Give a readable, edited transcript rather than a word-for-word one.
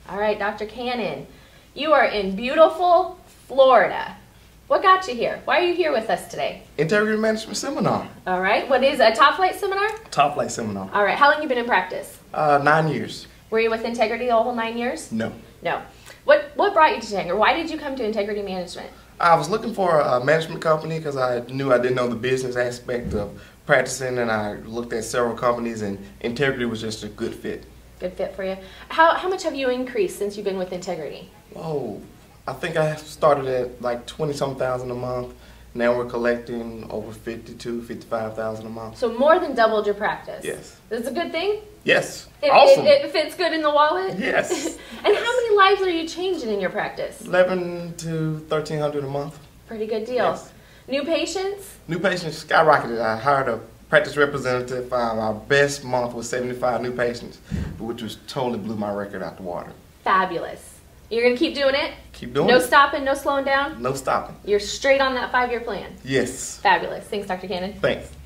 All right, Dr. Cannon, you are in beautiful Florida. What got you here? Why are you here with us today? Integrity Management Seminar. All right, what is a Top Flight seminar? Top Flight Seminar. All right, how long have you been in practice? 9 years. Were you with Integrity the whole 9 years? No. No. What brought you to Integrity? Why did you come to Integrity Management? I was looking for a management company because I knew I didn't know the business aspect of practicing, and I looked at several companies, and Integrity was just a good fit. Good fit for you. How much have you increased since you've been with Integrity? Oh, I think I started at like 20-some thousand a month. Now we're collecting over 52, 55,000 a month. So more than doubled your practice. Yes. That's a good thing? Yes. Awesome. It fits good in the wallet? Yes. And how many lives are you changing in your practice? 11 to 1,300 a month. Pretty good deal. Yes. New patients? New patients skyrocketed. I hired a practice representative. Our best month was 75 new patients, which was totally blew my record out the water. Fabulous. You're going to keep doing it? Keep doing it. No it. stopping, no slowing down? No stopping. You're straight on that 5-year plan? Yes. Fabulous. Thanks, Dr. Cannon. Thanks.